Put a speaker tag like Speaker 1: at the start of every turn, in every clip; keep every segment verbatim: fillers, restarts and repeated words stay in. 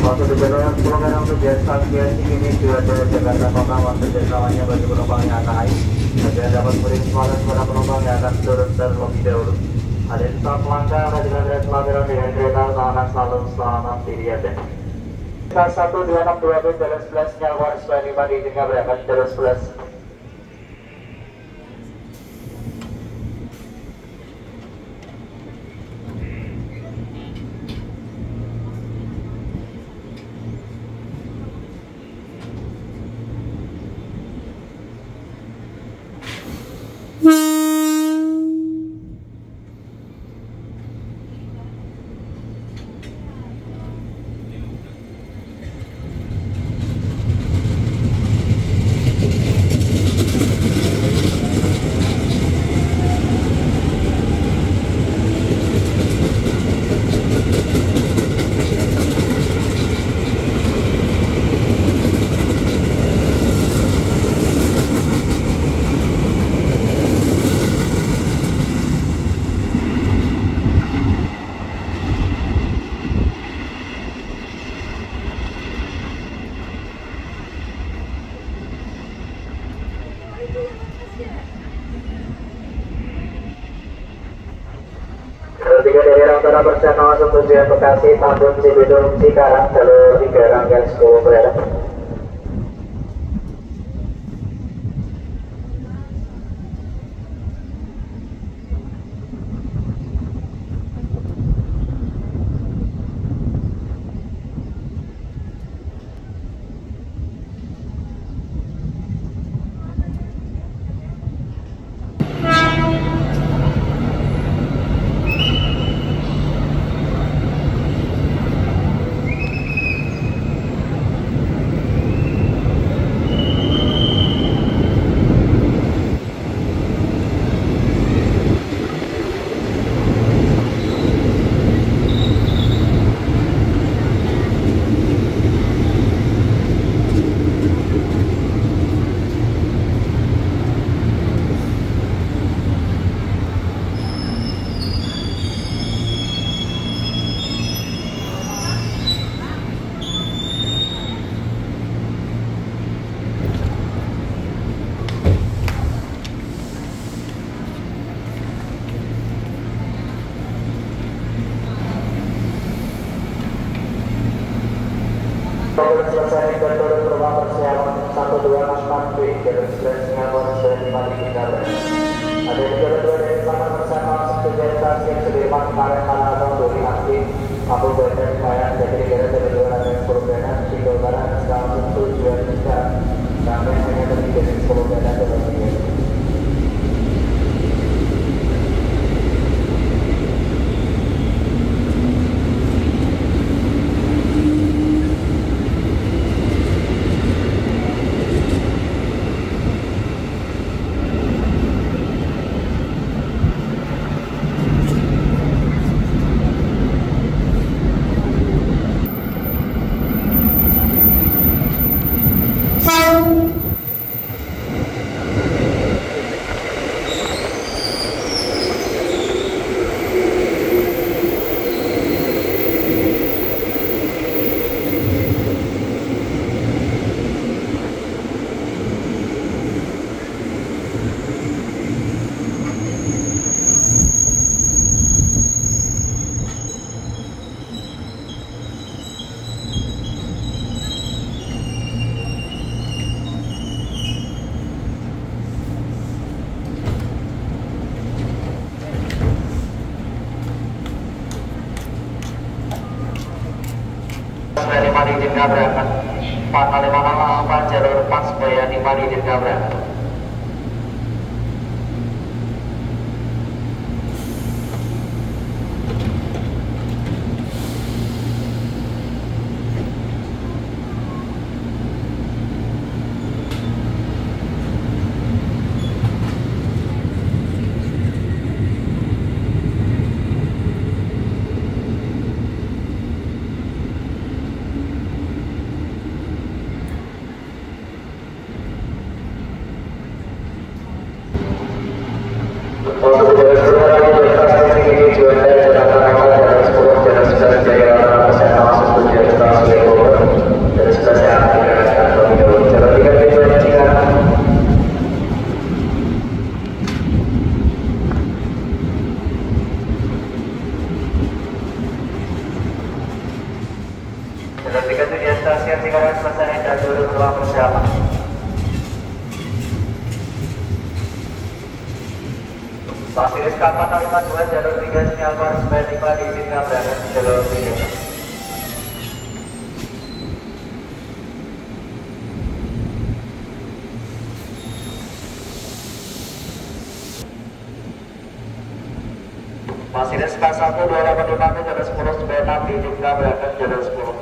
Speaker 1: Waktu tujuan program tujuan stasiun ini juga dari Jakarta Kota. Waktu kerjasamanya bagi penumpang yang akan naik, Anda dapat beri kesempatan kepada penumpang yang akan turun terlebih dahulu. Ada di stop langkah, ada dengan red pelajaran dengan kereta tahanan selalu selamat diri Anda. satu dua enam dua B jalur sebelas Nyalwar sembilan lima diizinkan berangkat jalur sebelas. Tiga dari Rangkara persen masuk tujuan Bekasi, Tambun, Cibidung, Cikarang, jalur tiga rangkaian sepuluh berada. Selesai dan turun rumah persiapan satu dua empat B jalur sebelas Singapura sembilan lima di Singapura. Ada di jalur dua dari Selatan bersama masuk tujuan stasiun Sudirman, Karen, Tanah Duri Aktif, Abu Bandar, Bayan, jadi negara jalur dua rangkaian sepuluh Bayan, Single Barat, sekarang tujuan tiga sampai hanya lebih dari sepuluh Bayan jalur tiga. lima diizinkan berangkat empat lima delapan jalur pas Bayan lima diizinkan berangkat. Jalur tiga tujuan stasiun Cikarang selesai dan dulu ruang persiapan. Fasilis K empat lima dua jalur tiga sinyal baru supaya tiba diizinkan berangkat di jalur tiga. Fasilis K satu dua delapan lima jalur sepuluh supaya enam diizinkan berangkat di jalur sepuluh.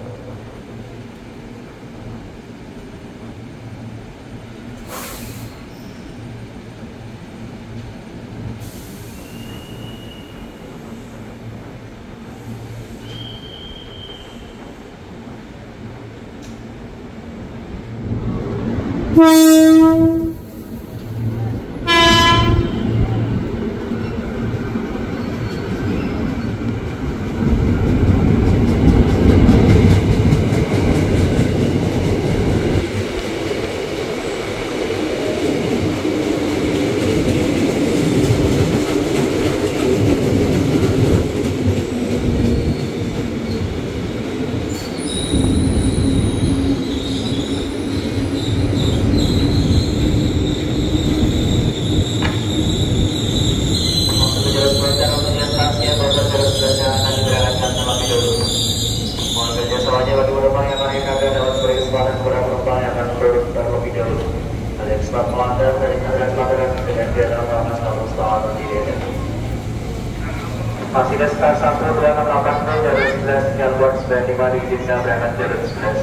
Speaker 1: Fasilis K satu dua enam delapan jalur sebelas sinyal buat sembilan lima diizinkan berangkat jalur sebelas.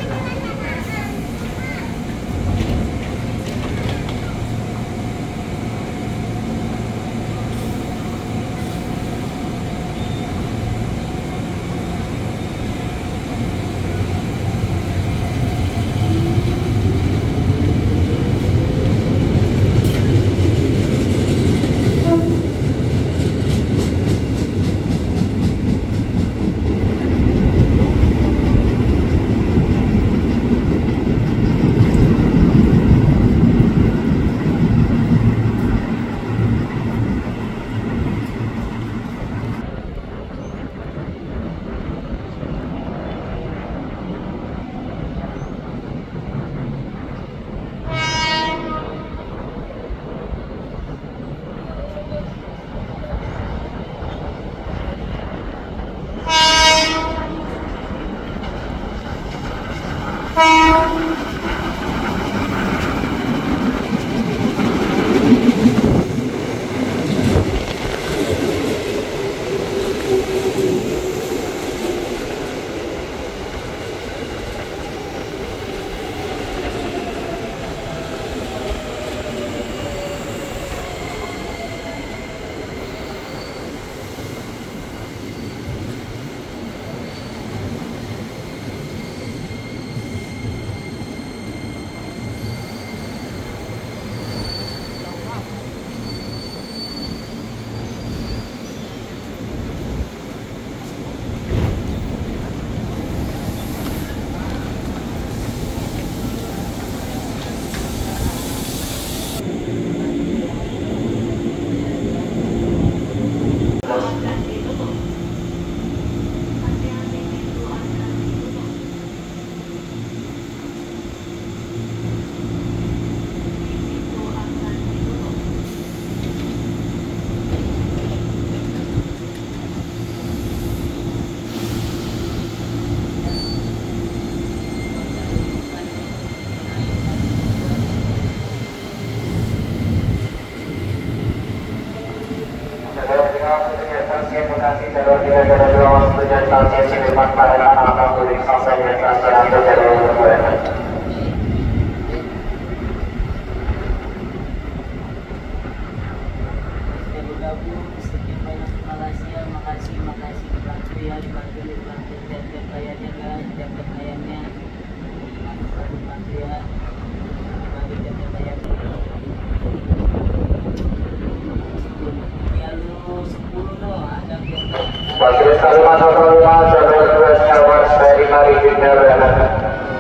Speaker 1: Fasilis Kalimantan satu lima jalur dua sinyal buat sembilan lima diizinkan berangkat.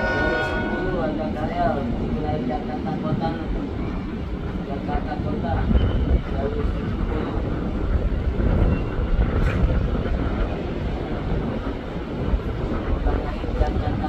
Speaker 2: Jakarta Kota, jalur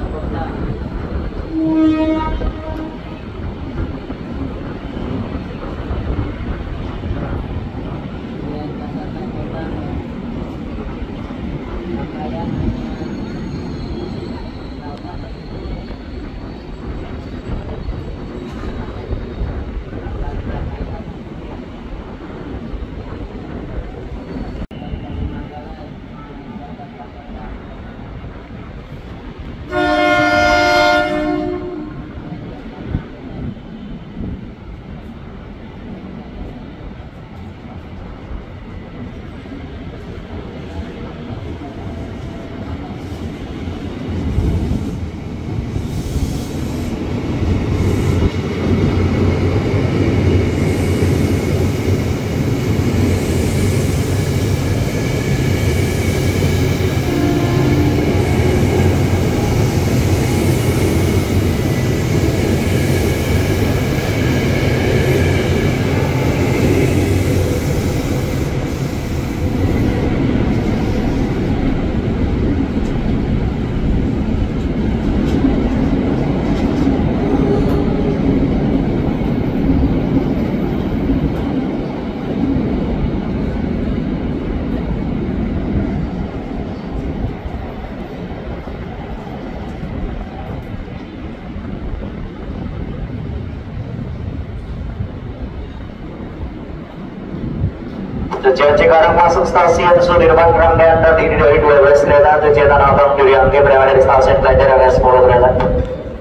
Speaker 1: Tujuan Cikarang masuk stasiun Sudirman rangkaian terdiri dari dua belas kereta. Tujuan Tanah Abang Juliangke berada di stasiun Banjar ada sepuluh kereta.